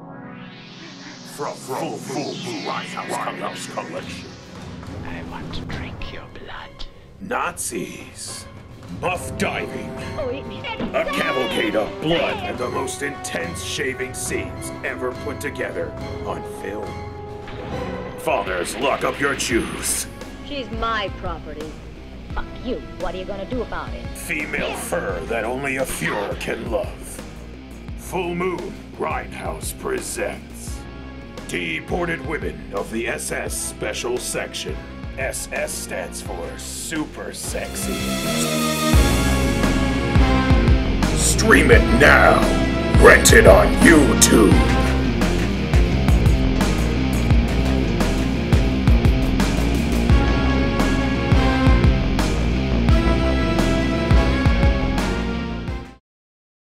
From full Grindhouse collection. I want to drink your blood. Nazis. Buff diving. A A cavalcade of blood and the most intense shaving scenes ever put together on film. Fathers, lock up your Jews. She's my property. Fuck you. What are you gonna do about it? Female fur that only a Fuhrer can love. Full Moon Grindhouse presents Deported Women of the SS Special Section. SS stands for Super Sexy. Stream it now. Rent it on YouTube.